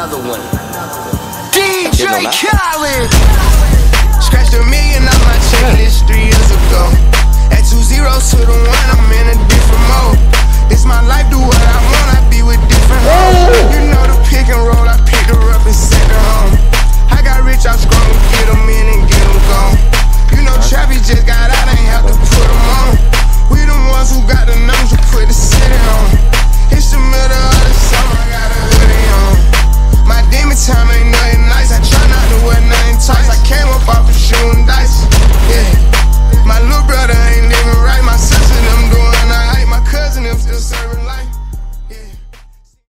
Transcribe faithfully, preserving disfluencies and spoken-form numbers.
another one. D J Khaled. Scratched a million off my checklist three years ago. At two zeros to the one, I'm in a different